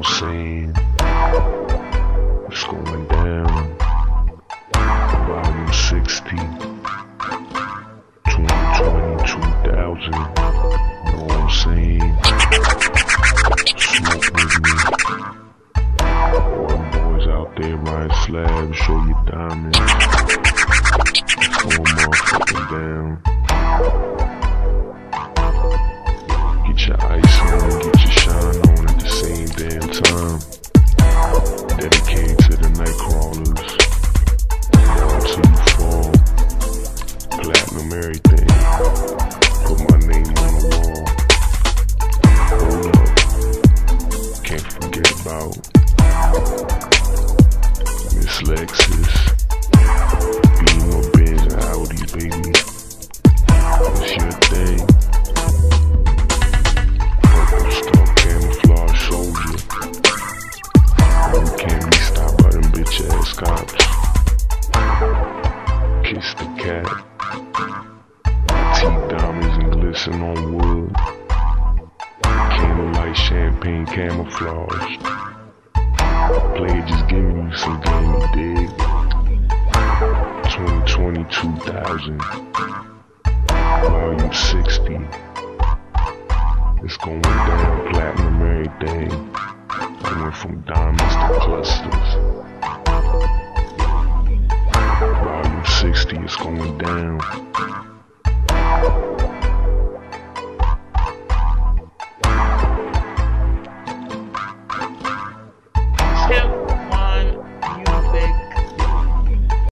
I'm saying? It's going down. Volume 60, 2020, 2000. Know what I'm saying? Smoke with me. All them boys out there riding slabs, show your diamonds. It's going motherfucking down. Get your ice on, get your shine on at the same damn time. Dedicated to the night crawlers. Down till you fall. Platinum everything. Put my name on the wall. Hold up. Can't forget about Miss Lexus. Beamer, Benz, and Audi, baby. It's your thing. Kiss the cat. Teeth diamonds and glisten on wood. Candlelight champagne camouflage. Player just giving you some game, you dig? 2020, 2000. Volume 60. It's going down, platinum everything. I went from diamonds to clusters. Volume 60 is going down.